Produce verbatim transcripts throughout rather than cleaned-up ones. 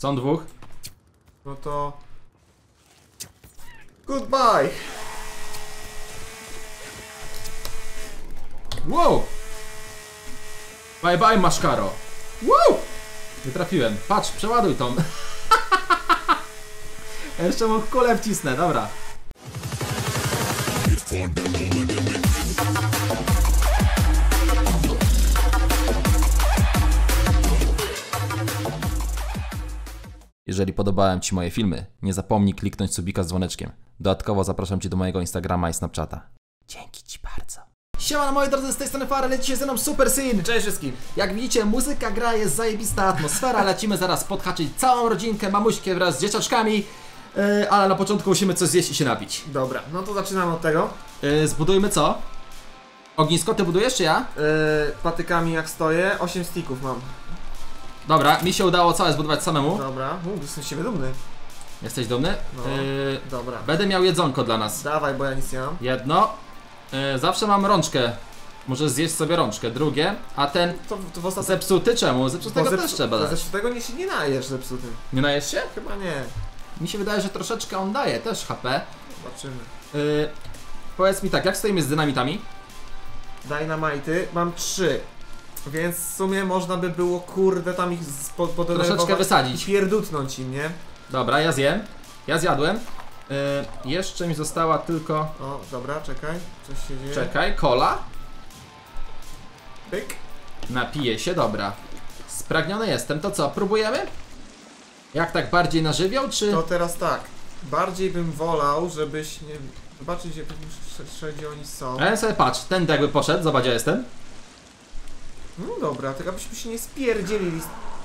Są dwóch. No to... Goodbye! Wow! Bye bye, maszkaro. Wow! Nie trafiłem. Patrz, przeładuj tą. Ja jeszcze mu kulę wcisnę, dobra. Jeżeli podobałem Ci moje filmy, nie zapomnij kliknąć subika z dzwoneczkiem. Dodatkowo zapraszam Cię do mojego Instagrama i Snapchata. Dzięki Ci bardzo. Siemano moi drodzy, z tej strony Fara, leci się ze mną Super Syn. Cześć wszystkim! Jak widzicie, muzyka gra, jest zajebista atmosfera, lecimy zaraz podhaczyć całą rodzinkę, mamuśkę wraz z dzieciaczkami, yy, ale na początku musimy coś zjeść i się napić. Dobra, no to zaczynamy od tego. Yy, zbudujmy co? Ognisko ty budujesz czy ja? Yy, patykami jak stoję, osiem sticków mam. Dobra, mi się udało całe zbudować samemu. Dobra, u, jestem z siebie dumny. Jesteś dumny? No, Yy, dobra. będę miał jedzonko dla nas. Dawaj, bo ja nic nie mam. Jedno. Yy, zawsze mam rączkę. Możesz zjeść sobie rączkę. Drugie. A ten To, to w ostatnim... zepsuty czemu? Zepsutego Bo też zepsu- trzeba to dać. Zepsutego nie się nie najesz zepsutym. Nie najesz się? Chyba nie. Mi się wydaje, że troszeczkę on daje też H P. Zobaczymy. Yy, powiedz mi tak, jak stoimy z dynamitami? Dynamity mam trzy. Więc w sumie można by było, kurde, tam ich po, Troszeczkę wysadzić. i pierdutnąć im, nie? Dobra, ja zjem. Ja zjadłem. Yy, jeszcze mi została tylko... O, dobra, czekaj. Coś się dzieje. Czekaj, cola. Pyk. Napiję się, dobra. Spragniony jestem, to co, próbujemy? Jak tak bardziej na żywioł, czy... To teraz tak. Bardziej bym wolał, żebyś, nie wiem, zobaczyć gdzie, gdzie oni są. A ja sobie patrz, ten jakby poszedł, zobacz, ja jestem. No dobra, tylko abyśmy się nie spierdzielili.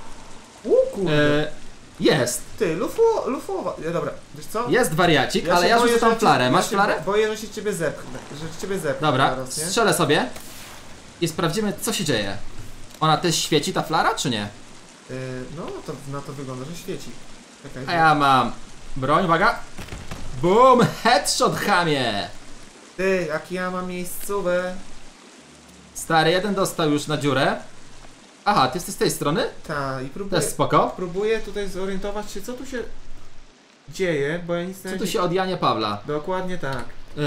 U kurde. Yy, jest. Ty, lufu, lufowa. Ja, dobra, wiesz co? Jest wariacik, Ja ale się ja boję, rzucę tam że cię- flarę. ja Masz się flarę? Boję, że się ciebie zepchnę, że ciebie zepchnę Dobra, zaraz, nie? strzelę sobie. I sprawdzimy, co się dzieje. Ona też świeci, ta flara, czy nie? Yy, no, to na to wygląda, że świeci. Czekaj, A ja mam broń, uwaga. Boom, headshot, chamie. Ty, jak ja mam miejscówę. Stary, jeden dostał już na dziurę. Aha, ty jesteś z tej strony? Ta, i To próbuję, jest spoko. próbuję tutaj zorientować się, co tu się dzieje, bo ja nic Co nie... tu się od Janie Pawla? Dokładnie tak. Yy,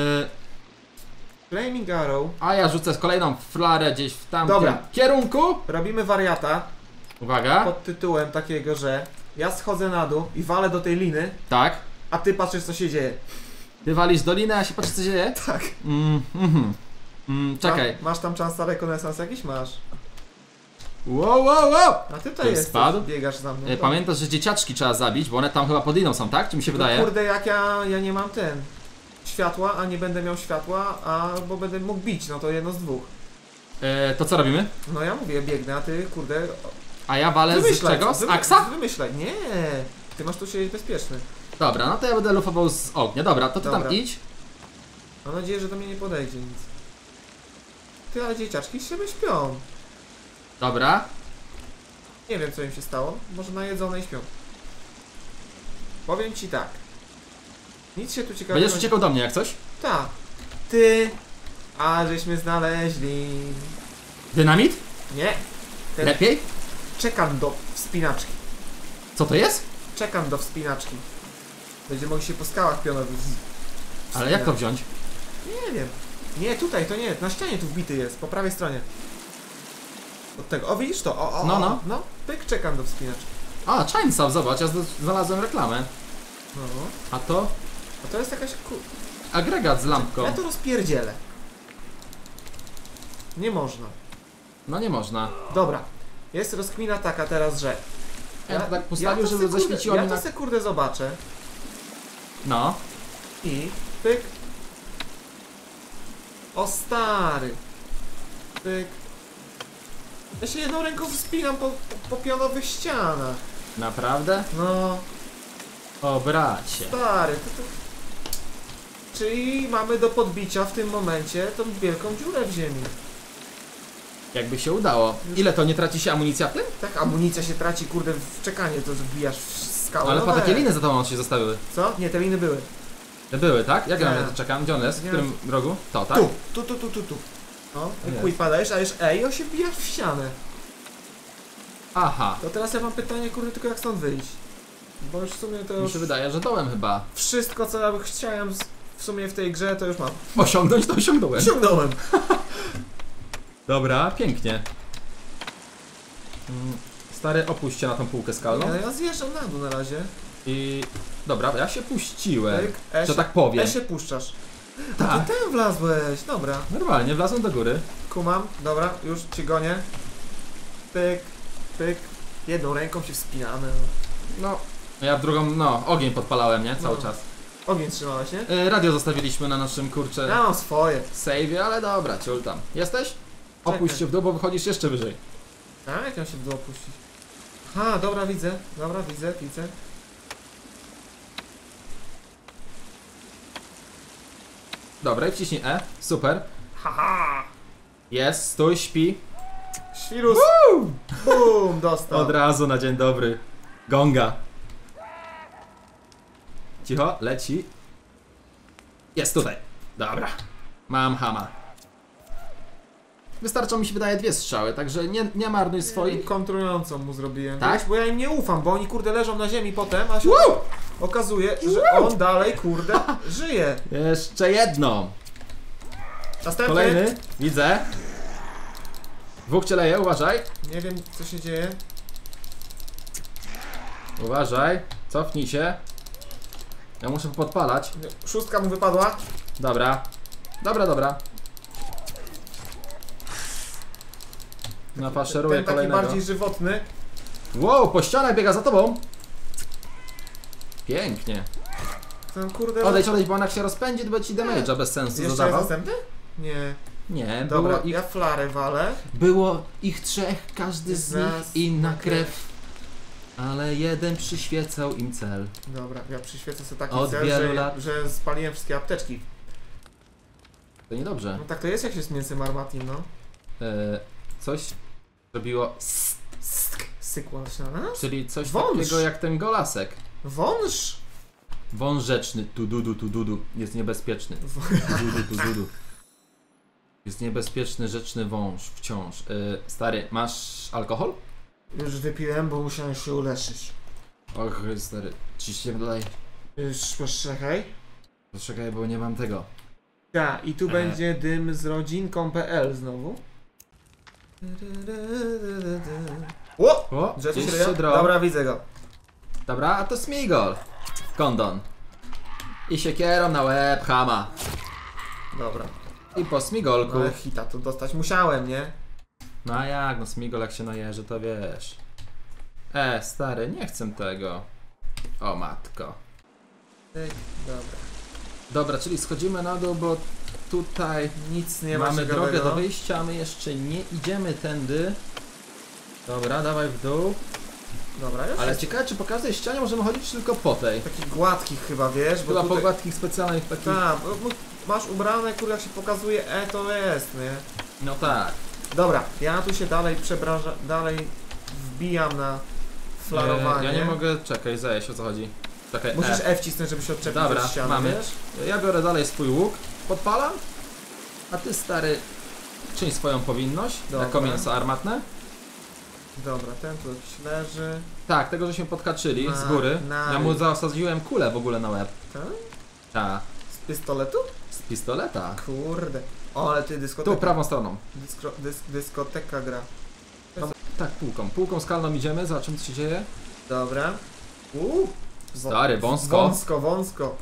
Flaming Arrow. a ja rzucę kolejną flarę gdzieś w tamtym Dobra. kierunku. Robimy wariata Uwaga. pod tytułem takiego, że ja schodzę na dół i walę do tej liny, Tak. a ty patrzysz, co się dzieje. Ty walisz dolinę, a się patrz, co się dzieje? Tak. Mm, mhm. Mm, czekaj. Ma, masz tam czas rekonesans jakiś? Masz. Wow, wow, wow. A ty Ty tutaj jesteś, spadł? biegasz za mną. E, to- Pamiętasz, że dzieciaczki trzeba zabić, bo one tam chyba pod liną są, tak? Czy mi się Tylko wydaje? Kurde, jak ja, ja nie mam ten światła, a nie będę miał światła, a bo będę mógł bić, no to jedno z dwóch. E, to co robimy? No ja mówię, biegnę, a ty, kurde, A ja walę z wymyślaj. czego? co- Z wymy- aksa? Wymyślaj, nie. Ty masz tu siedzieć bezpieczny. Dobra, no to ja będę lufował z ognia. Dobra, to ty Dobra. tam idź. Mam nadzieję, że do mnie nie podejdzie nic. Ty, ale dzieciaczki sobie śpią. Dobra. Nie wiem, co im się stało. Może najedzone i śpią. Powiem ci tak. Nic się tu ciekawego... Będziesz uciekał do mnie jak coś? Tak. Ty... A, żeśmy znaleźli... Dynamit? Nie. Ten... Lepiej? Czekam do wspinaczki. Co to jest? Czekam do wspinaczki. Będziemy mogli się po skałach pionowych z... Ale jak to wziąć? Nie wiem. Nie, tutaj, to nie. Na ścianie tu wbity jest. Po prawej stronie. Od tego. O, widzisz to? O, o, No, o, no. No, pyk, czekam do wspinaczki. A, Chainsaw, zobacz, ja z- znalazłem reklamę. No. A to A to jest jakaś ku... agregat z lampką. Ja to rozpierdzielę. Nie można. No nie można. Dobra. Jest rozkmina taka teraz, że... Ja to tak postawił, to żeby se, kurde, zaświeciło Ja mi to na... se kurde zobaczę. No. I pyk. O stary. Pyk. Ja się jedną ręką wspinam po, po, po pionowych ścianach. Naprawdę? No, O bracie. stary. To, to... Czyli mamy do podbicia w tym momencie tą wielką dziurę w ziemi. Jakby się udało. Ile to, nie traci się amunicja w tym? Tak, amunicja się traci, kurde, w czekanie, to wbijasz w skałę. Ale no po takie weź. liny za tobą się zostawiły. Co? Nie, te liny były. Te były, tak? Jak ja Nie. na to czekam? Gdzie on jest? W Nie. którym rogu? To, tak? Tu, tu, tu, tu, tu, tu. No, Jest. i chuj padajesz, a już ej, o się wbijasz w ścianę. Aha. To teraz ja mam pytanie, kurde, tylko jak stąd wyjść? Bo już w sumie to Mi już... się wydaje, że dołem chyba. Wszystko, co ja chciałem w sumie w tej grze, to już mam. Osiągnąć to osiągnąłem. Osiągnąłem! Dobra, pięknie. Mm, Stary, opuść się na tą półkę skalną. Nie, no ja zjeżdżam na dół na razie. I... Dobra, ja się puściłem, Pyk, e że się- tak powiem. E się puszczasz. A Tak, ty tam wlazłeś, dobra. normalnie, wlazłem do góry. Kumam, dobra, już cię gonię. Pyk, pyk. Jedną ręką się wspinamy. No, ja w drugą, no, ogień podpalałem, nie? Cały No. czas. Ogień trzymałeś, nie? E, radio zostawiliśmy na naszym, kurcze, Ja mam swoje. save'ie, ale dobra, ciul tam. Jesteś? Opuść Czekaj. się w dół, bo wychodzisz jeszcze wyżej. A, jak mam się w dół opuścić? Aha, dobra, widzę. Dobra, widzę, widzę. Dobra, i wciśnij E, super. Haha! Jest, stój, śpi. Świrus! Bum! Dostał. Od razu na dzień dobry. Gonga. Cicho, leci. Jest tutaj. Dobra. Mam hama. Wystarczą mi się wydaje dwie strzały, także nie, nie marnuj swoich. Kontrującą mu zrobiłem, Tak? wiesz? Bo ja im nie ufam, bo oni kurde leżą na ziemi potem, a się Woo! okazuje, że on dalej kurde żyje. Jeszcze jedną. Następny. Kolejny. Widzę. Dwóch cię leje, uważaj. Nie wiem co się dzieje. Uważaj. Cofnij się. Ja muszę podpalać. Szóstka mu wypadła. Dobra. Dobra, dobra. Nafaszeruję Ten taki kolejnego. bardziej żywotny. Wow, po ścianach biega za tobą. Pięknie. Ten kurde... Odejdź, odejdź, bo on jak się rozpędzi, to będzie ci damage'a bez sensu Jeszcze jest zadawał. następny? Nie. Nie, Dobra, było ich, ja flarę walę. było ich trzech, każdy z Z nich nas inna na krew. Ale jeden przyświecał im cel. Dobra, ja przyświecę sobie taki Od cel, wielu że, lat. że spaliłem wszystkie apteczki. To niedobrze. No tak to jest jak się z mięsem armatnim, no. E, coś zrobiło s, Sk, sykła się na nas? czyli coś Wąż. takiego jak ten golasek. Wąż! Wąż rzeczny, tu dudu, tu dudu, jest niebezpieczny. W- Dudu, tu dudu. Jest niebezpieczny, rzeczny wąż wciąż. E, stary, masz alkohol? Już wypiłem, bo musiałem się uleczyć. Och, stary, ciśnie dalej. Już poczekaj. Poczekaj, bo nie mam tego. Ja, i tu E. będzie dym z rodzinką kropka p l znowu. O! O, Że tu gdzieś się się ryja? drą. Dobra, widzę go. Dobra, a to Smigol. Kondon. I siekierą na łeb, hama. Dobra. I po Smigolku. Ale hita to dostać musiałem, nie? No a jak, no Smigol jak się najeży, to wiesz. E, stary, nie chcę tego. O matko. Tyk, dobra. Dobra, czyli schodzimy na dół, bo tutaj Nic nie ma mamy ciekawego. drogę do wyjścia, a my jeszcze nie idziemy tędy. Dobra, dawaj w dół. Dobra, już Ale jest ciekawe, czy po każdej ścianie możemy chodzić, czy tylko po tej? takich gładkich chyba, wiesz? Bo Chyba po tutaj... gładkich specjalnych takich... Tak, bo, bo masz ubrane, kurde, jak się pokazuje E, to jest, nie? No tak. Dobra, ja tu się dalej przebrażam, dalej wbijam na flarowanie. E, ja nie mogę, czekaj, zejść, o co chodzi. Czekaj, Musisz e. E wcisnąć, żeby się odczepić Dobra, od ściany, mamy. wiesz? Ja biorę dalej swój łuk, podpalam, a ty stary czyń swoją powinność, Dobra. jako mięso armatne. Dobra, ten tu jakiś leży. Tak, tego żeśmy podkaczyli Na- z góry. na- Ja mu zasadziłem kulę w ogóle na łeb. Tak? Ta, Z pistoletu? z pistoleta. Kurde. O, ale ty dyskoteka. Tu, prawą stroną. Dyskro, dysk, dyskoteka gra. Tak, półką. Półką skalną idziemy, zobaczymy co się dzieje. Dobra. Uuu. Stary, wąsko. Wąsko, wąsko.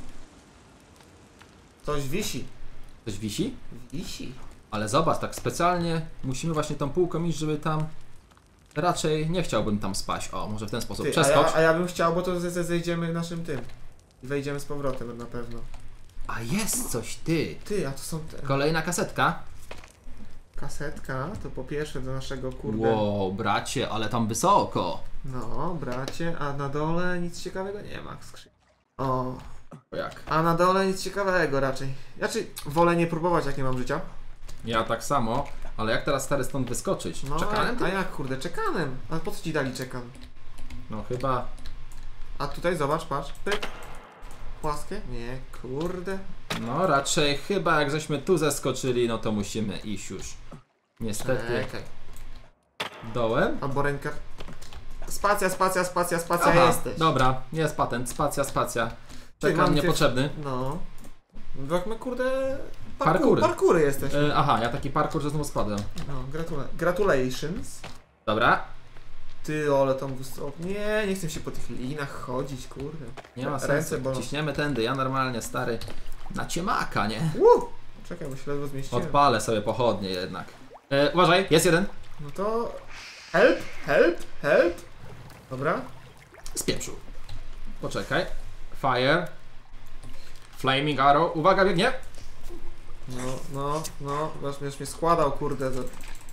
Coś wisi. Coś wisi? Wisi. Ale zobacz, tak specjalnie musimy właśnie tą półką iść, żeby tam... Raczej nie chciałbym tam spaść. O, może w ten sposób. Ty, a, Przeskocz. ja, a ja bym chciał, bo to ze- ze- zejdziemy naszym tym. I wejdziemy z powrotem na pewno. A jest coś, ty. Ty, a to są te... Kolejna kasetka. Kasetka, to po pierwsze do naszego kurde. Wow, bracie, ale tam wysoko. No, bracie, a na dole nic ciekawego nie ma. Skrzyn. O, O jak? a na dole nic ciekawego raczej. Raczej wolę nie próbować, jak nie mam życia. Ja tak samo, ale jak teraz stary stąd wyskoczyć? No, Czekanem? a, a jak kurde, czekanem. A po co ci dali czekan? No chyba. A tutaj zobacz, patrz. Pyk. Płaskie? Nie, kurde. No raczej chyba jak żeśmy tu zeskoczyli, no to musimy iść już. Niestety Czekaj. dołem. Albo ręka. Spacja, spacja, spacja, spacja, Aha, jesteś. dobra, jest patent, spacja, spacja. Ty, Czekam mam niepotrzebny. No. Jak my kurde... Parkury. Parkury jesteśmy. E, aha, ja taki parkour, że znowu spadłem. No, gratula gratulations. Dobra. Ty, ale tam wysoko. Nie, nie chcę się po tych linach chodzić, kurde. Nie ma Ręce sensu, bolą. ciśniemy tędy, ja normalnie, stary, na ciemaka, nie? Uu! Czekaj, bo się ledwo zmieściłem. Odpalę sobie pochodnie jednak. E, uważaj, jest jeden. No to... Help, help, help. Dobra. Spieprzył. Poczekaj. Fire. Flaming arrow. Uwaga, biegnie. No, no, no. Już, już mnie składał, kurde. To...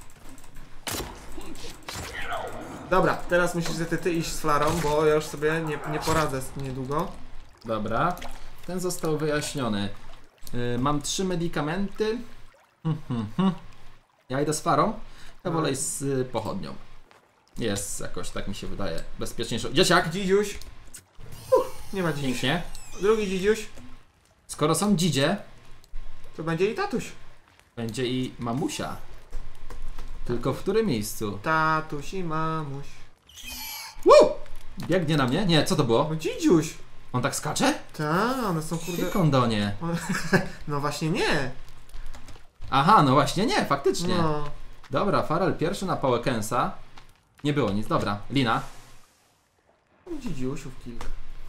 Dobra, teraz musisz ty, ty iść z flarą, bo ja już sobie nie, nie poradzę z niedługo. Dobra. Ten został wyjaśniony. Yy, mam trzy medykamenty. Hmm, hmm, hmm. Ja idę z farą. Ja wolę iść z y, pochodnią. Jest jakoś, tak mi się wydaje, bezpieczniejsze. Dzieciak! Dzidziuś. Uff, nie ma dzidziuś. Pięknie. Drugi dzidziuś. Skoro są dzidzie, To będzie i tatuś. będzie i mamusia. Tylko w którym miejscu? Tatuś i mamuś. Woo! Biegnie na mnie? Nie, co to było? No dzidziuś. On tak skacze? Ta, one są kurde... Ty kondonie. No właśnie nie. Aha, no właśnie nie, faktycznie. No. Dobra, Farel pierwszy na Powekensa. Nie było nic, dobra. Lina. Dzidziusiów kilka.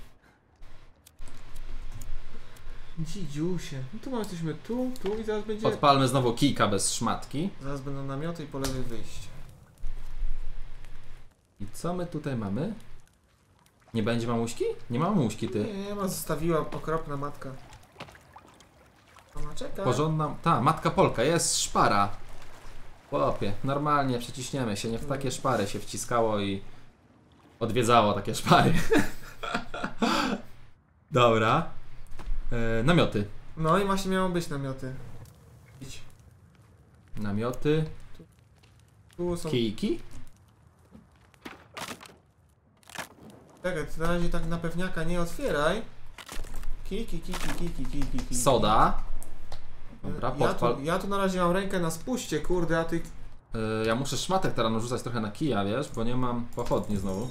Dzidziusie. No tu mamy, jesteśmy tu, tu i zaraz będzie... Odpalmy znowu kijka bez szmatki. Zaraz będą namioty i po lewej wyjście. I co my tutaj mamy? Nie będzie mamuśki? Nie ma mamuśki, ty. Nie ma, zostawiła okropna matka. Ona czeka. Porządna... Ta, matka Polka, jest szpara. Chłopie, normalnie przeciśniemy się, nie w takie szpary się wciskało i odwiedzało takie szpary. Dobra. E, namioty. No i właśnie miało być namioty. Idź. Namioty. Tu są... Kijki. Czekaj, ty na razie tak na pewniaka nie otwieraj. Kiki, kiki, kiki, kiki, kiki. Soda. Dobra, Ja podpal. tu, ja tu na razie mam rękę na spuście, kurde, a ty... E, ja muszę szmatek teraz narzucać trochę na kija, wiesz, bo nie mam pochodni znowu.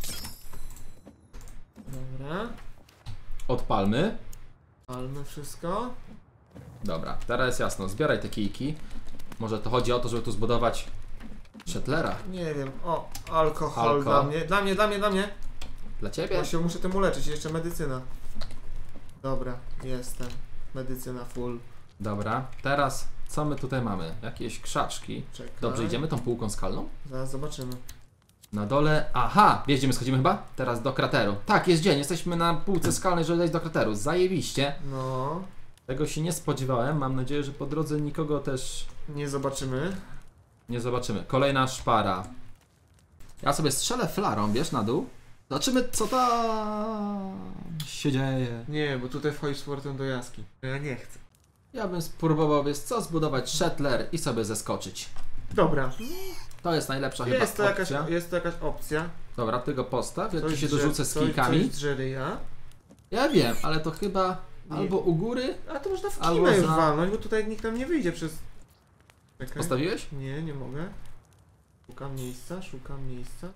Dobra. Odpalmy. Palmy wszystko. Dobra, teraz jest jasno. Zbieraj te kijki. Może to chodzi o to, żeby tu zbudować Shettlera. Nie wiem, o, alkohol Alko. dla mnie, dla mnie, dla mnie, dla mnie. Dla ciebie? Ja się muszę tym uleczyć, jeszcze medycyna. Dobra, jestem. Medycyna full. Dobra, teraz co my tutaj mamy? Jakieś krzaczki. Czekaj. Dobrze, idziemy tą półką skalną? Zaraz zobaczymy. Na dole, aha, wiesz gdzie my schodzimy chyba? Teraz do krateru. Tak, jest dzień, jesteśmy na półce skalnej, żeby dojść do krateru. Zajebiście. No, Tego się nie spodziewałem, mam nadzieję, że po drodze nikogo też nie zobaczymy. nie zobaczymy. Kolejna szpara. Ja sobie strzelę flarą, wiesz, na dół. Zobaczymy co tam się dzieje. Nie, bo tutaj wchodzi z powrotem do jaski. Ja nie chcę. Ja bym spróbował, wiesz co, zbudować Shetler i sobie zeskoczyć. Dobra. To jest najlepsza chyba Jest to, jakaś, opcja. jest to jakaś opcja. Dobra, ty go postaw, ja Coś ci się drze- dorzucę z coś- kijkami. Coś drze ryja. Ja wiem, ale to chyba Nie. albo u góry. A to można w Albo kimę już za- walnąć, bo tutaj nikt nam nie wyjdzie przez... Czekaj. Postawiłeś? Nie, nie mogę. Szukam miejsca, szukam miejsca.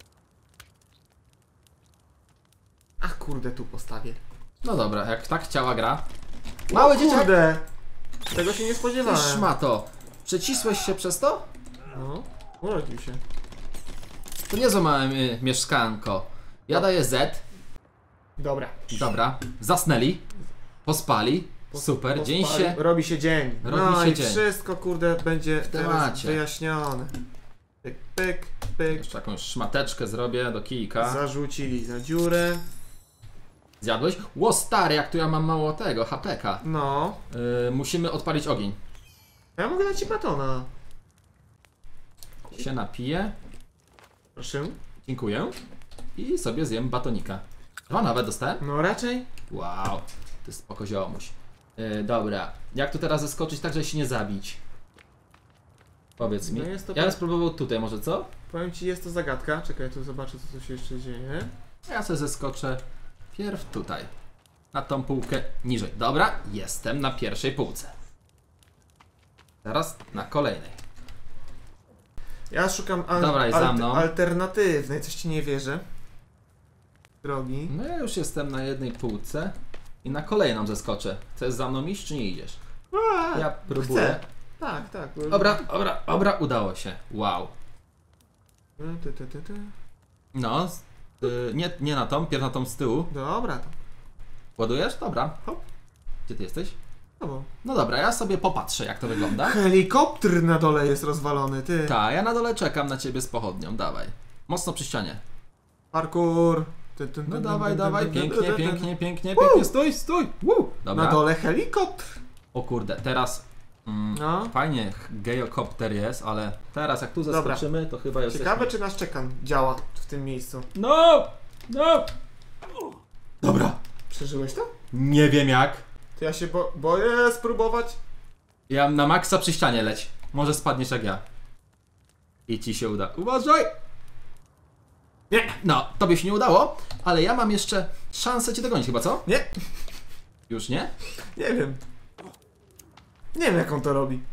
Ach kurde, tu postawię. No dobra, jak tak chciała gra. Mały dzieciak! Kurde! Tego się nie Ty spodziewałem. szmato! Przecisłeś się przez to? No, urodził się. To nie złamałem y, mieszkanko. Ja daję Z. Dobra. Dobra, zasnęli. Pospali. Po- Super, dzień pospali. się. Robi się dzień. Robi no się i dzień. wszystko kurde będzie teraz temacie. wyjaśnione. Pyk, pyk, pyk. Jeszcze jakąś szmateczkę zrobię do kijka. Zarzucili za dziurę. Zjadłeś? Ło stary, jak tu ja mam mało tego, H P K. No. Y, musimy odpalić ogień. Ja mogę dać ci batona. Się napiję. Proszę. Dziękuję. I sobie zjem batonika. Dwa nawet dostałem? No raczej. Wow, to jest spoko ziomuś. Yy, dobra, jak tu teraz zeskoczyć tak, żeby się nie zabić? Powiedz mi. No jest to Ja bym tak- spróbował tutaj może, co? Powiem ci, jest to zagadka. Czekaj, tu zobaczę, co tu się jeszcze dzieje. Ja sobie zeskoczę pierw tutaj. Na tą półkę niżej. Dobra, jestem na pierwszej półce. Teraz na kolejnej. Ja szukam al Dobra, i za al mną. alternatywnej, coś ci nie wierzę. Drogi. No ja już jestem na jednej półce i na kolejną zeskoczę. Chcesz za mną iść, czy nie idziesz? A, Ja próbuję. chcę. Tak, tak. Dobra, dobra, dobra, udało się. Wow. Ty, ty, ty, ty. No, z- y, nie, nie na tą, pierw na tą z tyłu. Dobra, to. Ładujesz? Dobra. Hop. Gdzie ty jesteś? No bo. No dobra, ja sobie popatrzę, jak to wygląda. Helikopter na dole jest rozwalony, ty. Tak, ja na dole czekam na ciebie z pochodnią, dawaj. Mocno przy ścianie. Parkour. Ty, ty, ty, No ty, dawaj, ty, dawaj, ty, ty, ty, pięknie, ty, ty. pięknie, pięknie, Woo! pięknie, stój, stój! Woo! Dobra. Na dole helikopter. O kurde, teraz mm, No. fajnie geokopter jest, ale teraz jak tu zaskoczymy, to chyba już Ciekawe, czy nasz czekan działa w tym miejscu. No! No! Dobra. Przeżyłeś to? Nie wiem jak. To ja się bo boję spróbować. Ja na maksa przy ścianie leć. Może spadniesz jak ja. I ci się uda. Uważaj! Nie. No, tobie się nie udało, ale ja mam jeszcze szansę cię dogonić chyba, co? Nie. Już nie? Nie wiem. Nie wiem, jak on to robi.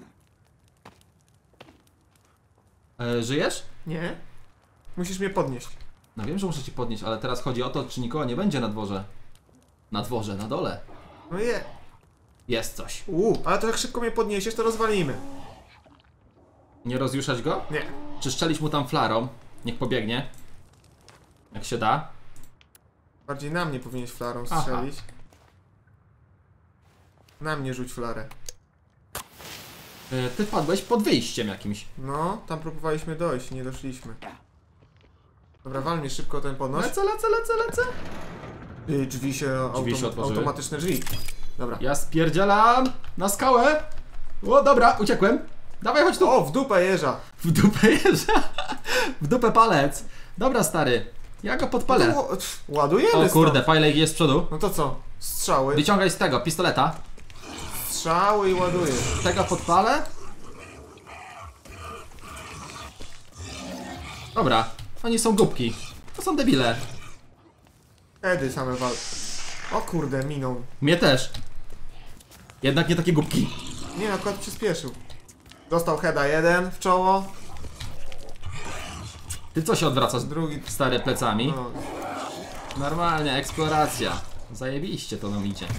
E, żyjesz? Nie. Musisz mnie podnieść. No wiem, że muszę ci podnieść, ale teraz chodzi o to, czy nikogo nie będzie na dworze. Na dworze, na dole. No je. Jest coś. Uuu, ale to jak szybko mnie podniesiesz, to rozwalimy. Nie rozjuszać go? Nie. Czy szczelić mu tam flarą? Niech pobiegnie. Jak się da. Bardziej na mnie powinieneś flarą Aha. strzelić. Na mnie rzuć flarę. E, ty wpadłeś pod wyjściem jakimś. No, tam próbowaliśmy dojść, nie doszliśmy. Dobra, wal mnie szybko ten podnoś. Lecę, lecę, lecę, lecę. Y, Drzwi się, Drzwi autom się otworzyły. automatyczne drzwi. Dobra. Ja spierdzielam na skałę. O, dobra, uciekłem. Dawaj, chodź tu. O, w dupę jeża. W dupę jeża. W dupę palec. Dobra, stary. Ja go podpalę. No, pff, ładujemy O stąd. kurde, fajlek jest z przodu. No to co? Strzały. Wyciągaj z tego, pistoleta. Strzały i ładujesz. Tego podpalę. Dobra, oni są głupki. To są debile. Edy same wal. O kurde, minął. Mnie też. Jednak nie takie głupki. Nie, no, akurat przyspieszył. Dostał heada jeden w czoło. Ty co się odwracasz, Drugi. stary, plecami? No. Normalnie, eksploracja. Zajebiście to nam idzie.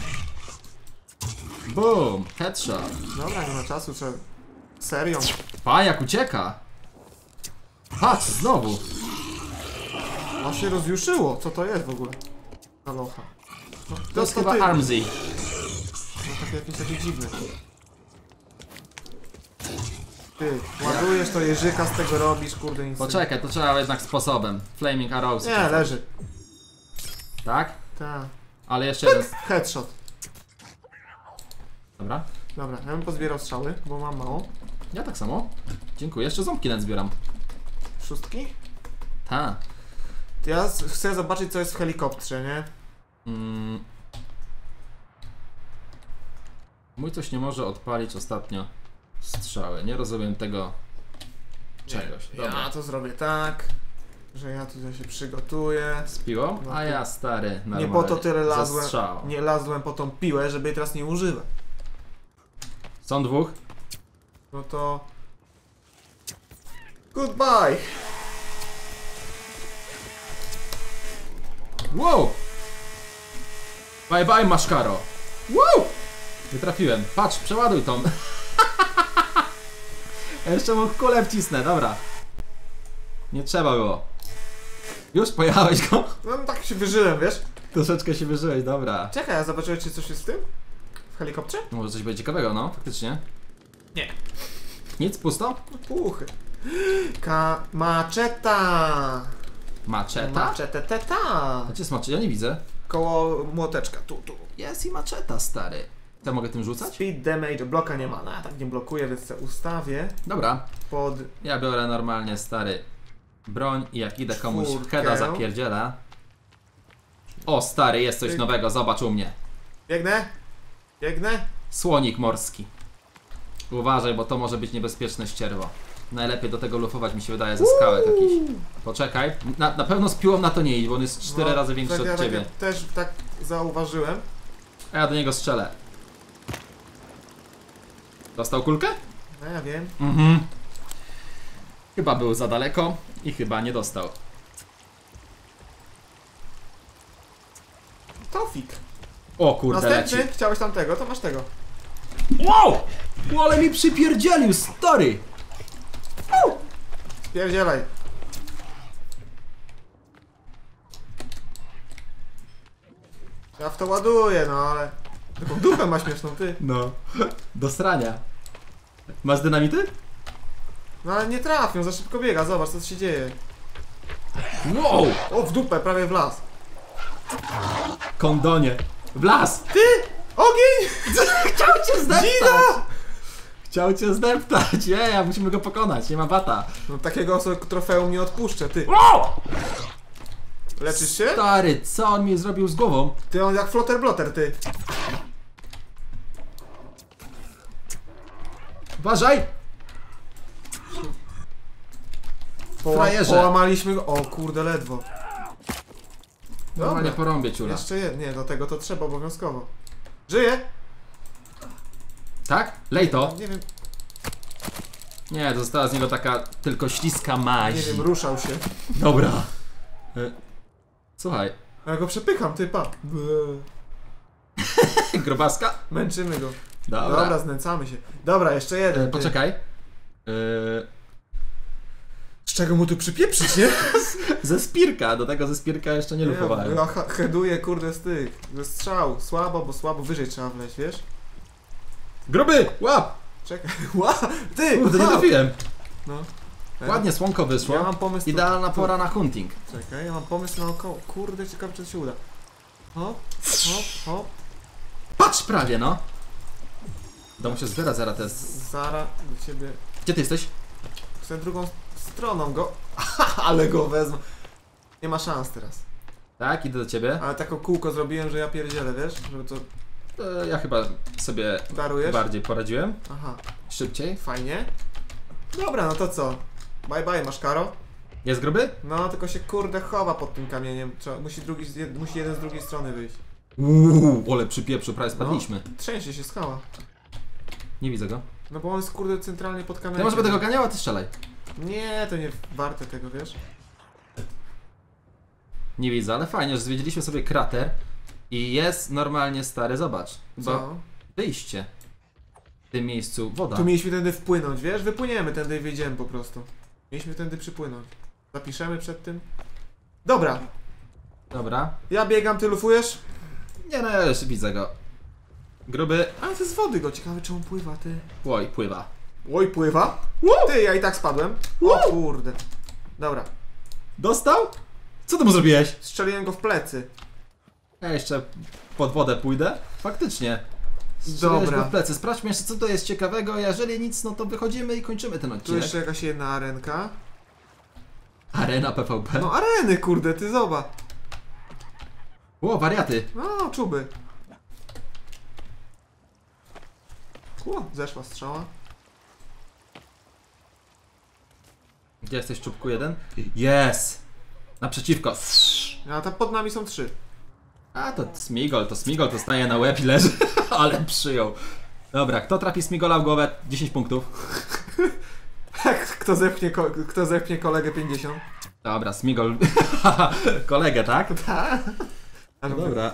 Boom, headshot. Dobra, nie ma czasu, trzeba... Serią. Pa, jak ucieka. Patrz, znowu. A się rozjuszyło. Co to jest w ogóle? Ta locha. No, To jest to chyba ty. Armsy. No takie jakieś takie dziwne. Ty, ładujesz to jeżyka, z tego robisz, kurde nic. Poczekaj, to trzeba jednak sposobem. Flaming Arrows. Nie, leży. Tak? Tak. Ale jeszcze jeden. Headshot. Dobra. Dobra, ja bym pozbierał strzały, bo mam mało. Ja tak samo. Dziękuję. Jeszcze ząbki nawet zbieram. Szóstki? Ta. Ja z- chcę zobaczyć, co jest w helikopterze, nie? Mm. Mój coś nie może odpalić ostatnio strzały. Nie rozumiem tego czegoś. Dobra. Ja to zrobię tak, że ja tutaj się przygotuję. Z piłą? No A to- ja stary. Nie Normalnie. po to tyle Ze lazłem, strzałą. nie lazłem po tą piłę, żeby jej teraz nie używać. Są dwóch. No to... Goodbye! Wow! Bye bye, maszkaro! Wow! Nie trafiłem. Patrz, przeładuj tą. Jeszcze mu kulę wcisnę, dobra. Nie trzeba było. Już pojechałeś go? No tak się wyżyłem, wiesz? Troszeczkę się wyżyłeś, dobra. Czekaj, a zobaczyłeś, czy coś jest w tym? W helikopterze? Może coś będzie ciekawego, no, faktycznie. Nie. Nic, pusto? No puchy. Ka... Maczeta! Maczeta? Maczeteta! A gdzie jest maczeta? Ja nie widzę. Koło młoteczka, tu, tu. Jest i maczeta, stary. Co, mogę tym rzucać? Speed damage, bloka nie ma, no ja tak nie blokuję, więc se ustawię Dobra. pod... Ja biorę normalnie, stary, broń i jak idę komuś w Czwórkę. heada zapierdziela. O, stary, jest coś Ty- nowego, zobacz u mnie. Biegnę? Biegnę? Słonik morski. Uważaj, bo to może być niebezpieczne ścierwo. Najlepiej do tego lufować, mi się wydaje, ze skałek jakiś. Poczekaj. Na, na pewno z piłą na to nie idź, bo on jest cztery No, razy większy tak, ja od ciebie. Tak, też tak zauważyłem. A ja do niego strzelę. Dostał kulkę? No ja wiem. Mhm. Chyba był za daleko i chyba nie dostał. Tofik. O kurde, Następny, leci. chciałeś tamtego, to masz tego. Wow! O, ale mi przypierdzielił, stary! Spierdzielaj. Ja w to ładuję, no ale... Taką dupę ma śmieszną, ty. No, do srania. Masz dynamity? No ale nie trafią, za szybko biega, zobacz co się dzieje. Wow! O, w dupę, prawie w las. Kondonie. W las! Ty! Ogień! Chciał cię zdeptać! Dzida! Chciał cię zdeptać, nie, ja musimy go pokonać, nie ma bata. No takiego sobie trofeum nie odpuszczę, ty. Wow! Leczysz się? Stary, co on mi zrobił z głową? Ty, on jak flotter blotter, ty. Uważaj! Poła Frajerze. połamaliśmy go. O kurde, ledwo. Normalnie Dobra. porąbię ciula. Jeszcze jedno. Nie, do tego to trzeba obowiązkowo. Żyje? Tak? Lej to. Nie wiem, Nie, została z niego taka tylko śliska nie maź. wiem, ruszał się. Dobra. Y, Słuchaj, Ja go przepycham, ty, pa. grobaska? Męczymy go. Dobra. Dobra, znęcamy się. Dobra, jeszcze jeden. Y, ty. Poczekaj. Y, Z czego mu tu przypieprzyć, nie? Ze spirka, do tego ze spirka jeszcze nie lufowałem. Ja ha- headuję, kurde, z tych. Ze strzał. Słabo, bo słabo. Wyżej trzeba wleźć, wiesz? Gruby! Łap! Czekaj. Ła! Ty! Kurde, nie ha! trafiłem. No. Ładnie słonko wyszło. Ja mam pomysł. Idealna tu- pora na hunting. Czekaj, ja mam pomysł naokoło. Kurde, ciekawe czy to się uda. Hop, hop, hop. Patrz prawie, no. Dom się zbiera zaraz te... z- Zara do ciebie. Gdzie ty jesteś? Chcę drugą stroną go. Ale go wezmę. Nie ma szans teraz. Tak, idę do ciebie. Ale tako kółko zrobiłem, że ja pierdzielę, wiesz? Żeby to E, Ja chyba sobie darujesz. bardziej poradziłem. Aha, Szybciej. fajnie. Dobra, no to co? Bye bye, masz karo? Jest gruby? No, tylko się kurde chowa pod tym kamieniem. Trzeba, musi, drugi, z jed- musi jeden z drugiej strony wyjść. Uuu, ole przy pieprzu, prawie spadliśmy. Trzęsie się skała. Nie widzę go. No bo on jest kurde centralnie pod kamieniem. Ja może będę go ganiał, a ty strzelaj. Nie, to nie warte tego, wiesz? Nie widzę, ale fajnie, że zwiedziliśmy sobie krater. I jest normalnie stary, zobacz. Bo Co? wyjście. W tym miejscu woda. Tu mieliśmy tędy wpłynąć, wiesz? Wypłyniemy tędy i wyjdziemy po prostu. Mieliśmy tędy przypłynąć. Zapiszemy przed tym. Dobra, Dobra. ja biegam, ty lufujesz? Nie no, ja już widzę go. Gruby. A, to z wody go, ciekawe czy on pływa, ty. Oj, pływa. Oj, pływa? Ty, ja i tak spadłem. O kurde. Dobra, Dostał? Co ty mu zrobiłeś? strzeliłem go w plecy. Ja jeszcze pod wodę pójdę. Faktycznie. Strzeliłeś Dobra. go w plecy. Sprawdźmy jeszcze, co to jest ciekawego. Jeżeli nic, no to wychodzimy i kończymy ten Tu odcinek. jeszcze jakaś jedna arenka. Arena P V P. No areny, kurde, ty zobacz. O, wariaty. No, czuby. O, zeszła strzała. Gdzie jesteś, czubku jeden? Jest! Naprzeciwko. A tam pod nami są trzy. A to Smigol, to Smigol to staje na łeb i leży. Ale przyjął. Dobra, kto trafi Smigola w głowę? dziesięć punktów. Kto zepchnie, ko kto zepchnie kolegę pięćdziesiąt? Dobra, Smigol. Kolegę, tak? Tak. No dobra.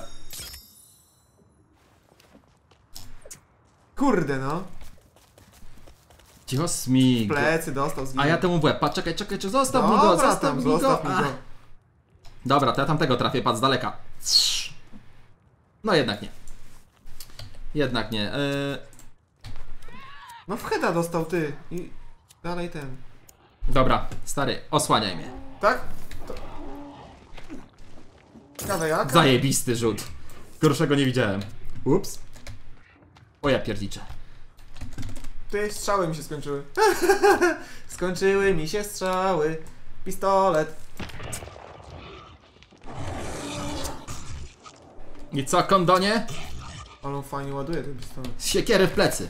Kurde no. Cicho, Smigol. Plecy dostał z A ja temu w łeb. Patrz, czekaj, czekaj, czy zostaw mi go, Dobra, zostaw tam, mi go. zostaw mi Ach. go. Dobra, to ja tamtego trafię, patrz z daleka. No jednak nie. Jednak nie. Yy... No w heada dostał ty. I dalej ten. Dobra, stary, osłaniaj mnie. Tak? To... Ciekawe jak? Zajebisty rzut. Gorszego nie widziałem. Ups. O ja pierdziczę. Ty, strzały mi się skończyły. Skończyły mi się strzały. Pistolet. I co, kondonie? Ale on fajnie ładuje ten pistolet. Z siekiery w plecy.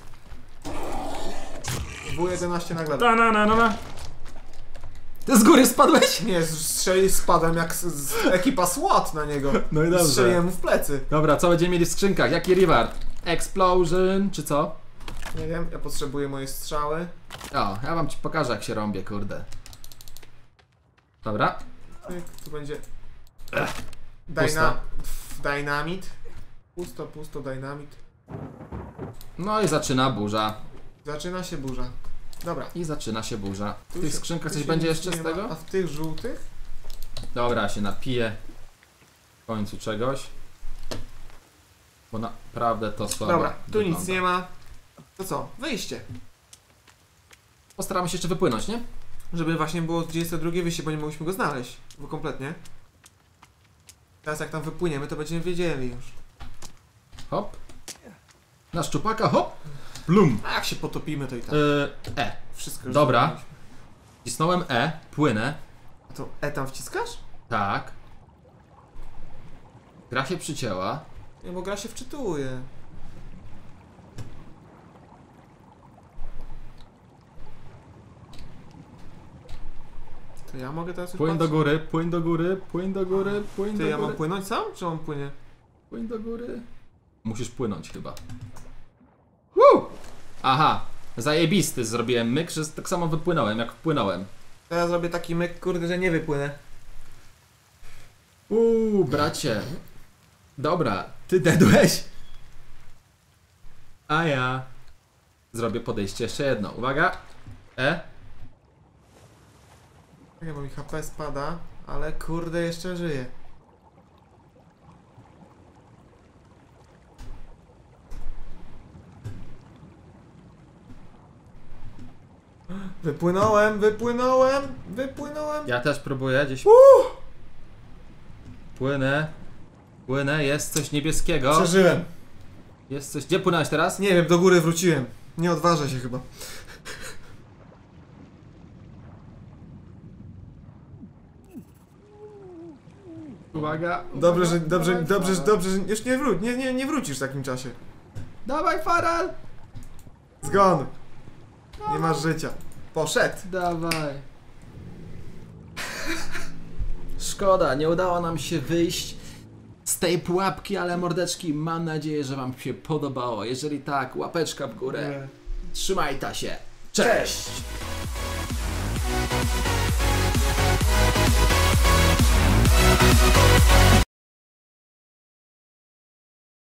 W jedenaście na glebę. Na, na, na, na. Ty z góry spadłeś? Nie, strzeli spadłem jak z, z ekipa SWAT na niego. No i dobrze. Strzeliłem mu w plecy. Dobra, co będziemy mieli w skrzynkach? Jaki reward? Explosion, czy co? Nie wiem, ja potrzebuję moje strzały. O, ja wam ci pokażę jak się rąbie, kurde. Dobra. Pyk, tu będzie... Ech, Dyna... Pff, dynamit. Pusto, pusto, dynamit. No i zaczyna burza. Zaczyna się burza. Dobra. I zaczyna się burza. W Tu tych się- skrzynkach tu coś się będzie nic jeszcze nie z ma. tego? A w tych żółtych? Dobra, się napiję w końcu czegoś. Bo naprawdę to słabo Dobra, tu wygląda. nic nie ma. To co? Wyjście. Postaramy się jeszcze wypłynąć, nie? Żeby właśnie było gdzie jest to drugie wyjście, bo nie mogliśmy go znaleźć. Bo kompletnie. Teraz jak tam wypłyniemy, to będziemy wiedzieli już. Hop. Na szczupaka, hop. Blum. A jak się potopimy, to i tak. Yy, e. Wszystko już Dobra. zrobiliśmy. Wcisnąłem E, płynę. A to E tam wciskasz? Tak. Gra się przycięła. Nie, bo gra się wczytuje. To ja mogę teraz już Płyń do patrzeć? góry, płyń do góry, płyń do góry, płyń Ty, do ja góry. mam płynąć sam, czy on płynie? Płyń do góry. Musisz płynąć chyba. Woo! Aha. Zajebisty zrobiłem myk, że tak samo wypłynąłem jak wpłynąłem. To ja zrobię taki myk, kurde, że nie wypłynę. Uuu, bracie. Dobra, ty dedłeś. A ja zrobię podejście jeszcze jedno. Uwaga. E. Nie, bo mi H P spada, ale kurde, jeszcze żyję. Wypłynąłem, wypłynąłem, wypłynąłem. Ja też próbuję gdzieś. Uh! Płynę. Płynę, jest coś niebieskiego. Przeżyłem. Jest coś. Gdzie płynąłeś teraz? Nie wiem, do góry wróciłem. Nie odważę się chyba. Uwaga. Dobrze, że, uwaga, dobrze, dawaj, dobrze, że, Faral. dobrze, że już nie wróć, nie, nie, nie wrócisz w takim czasie. Dawaj, Faral. Zgon. Nie masz życia. Poszedł. Dawaj. Szkoda, nie udało nam się wyjść z tej pułapki, ale mordeczki, mam nadzieję, że wam się podobało. Jeżeli tak, łapeczka w górę. Trzymaj ta się. Cześć!